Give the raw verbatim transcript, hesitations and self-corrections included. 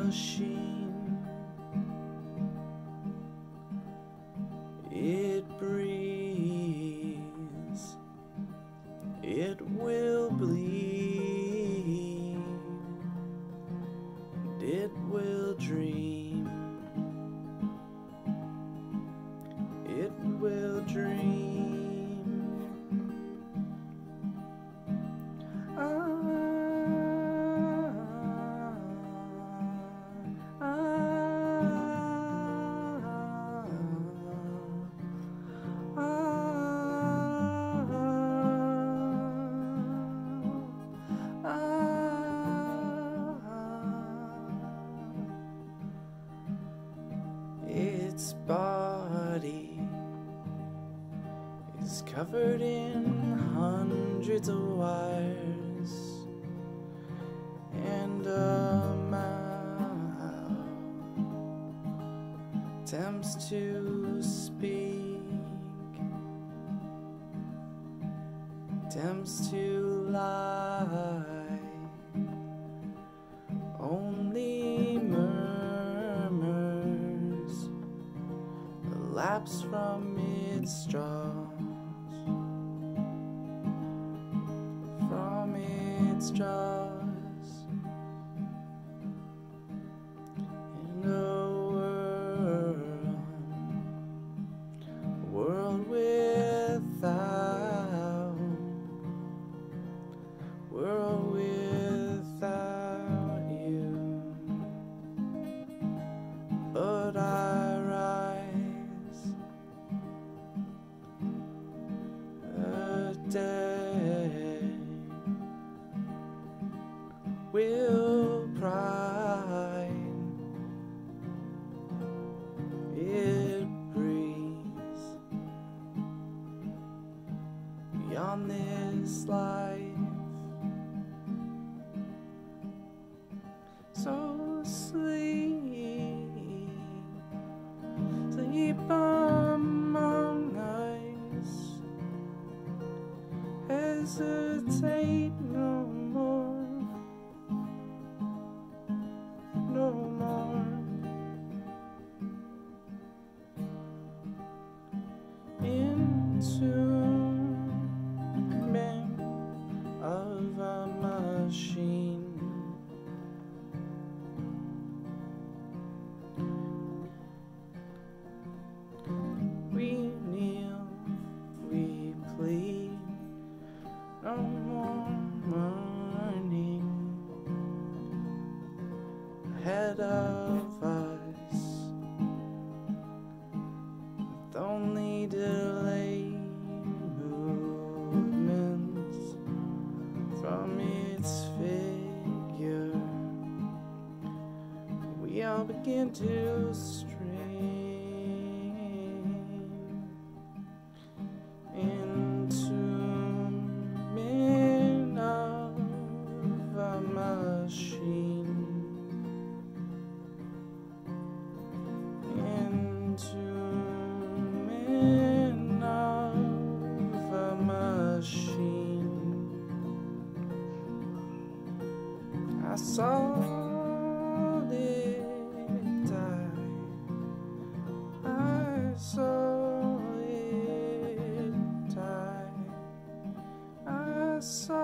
machine. It breathes, it will bleed, and it will dream, it will dream. Ah, its body is covered in hundreds of wires, and a mouth attempts to speak, attempts to lie, only murmurs lapse from its jaws, from its jaws, in a world, a world without, world without you. But I rise, a day will pride, it breathes beyond this life. So sleep, sleep among us, hesitate no more, no more. Entombment of a machine. We kneel, we plead, no more mourning ahead of us, with only delayed movements from its figure. We all begin to strain. Entombment of a machine. Entombment of a machine. I saw it die, I saw it die, I saw